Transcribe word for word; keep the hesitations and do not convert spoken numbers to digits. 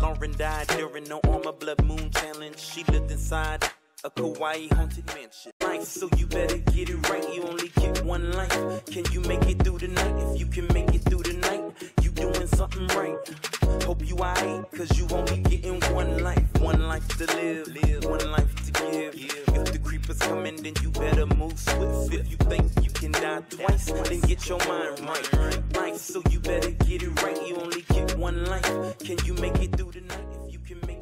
Lauren died during no armor blood moon challenge. She lived inside a Kauai haunted mansion. Life, so you better get it right. You only get one life. Can you make it through the night? If you can make it through the night, you doing something right. Hope you aight, cause you only getting one life. One life to live, live. One life to give. If the creepers coming, then you better move swift. If you think you can die twice, then get your mind right. Life, so you better get it right. You only get one life. Can you make it through the night? If you can make